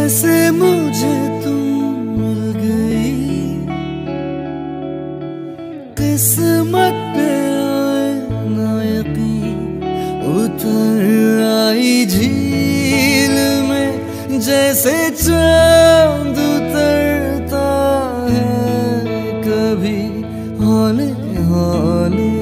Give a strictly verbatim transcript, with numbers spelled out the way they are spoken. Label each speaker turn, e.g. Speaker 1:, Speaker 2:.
Speaker 1: जैसे मुझे तुम मिल गई, किस्मत पे आए ना यकीन, उतर आई झील में जैसे चांद उतरता है कभी हौले हौले।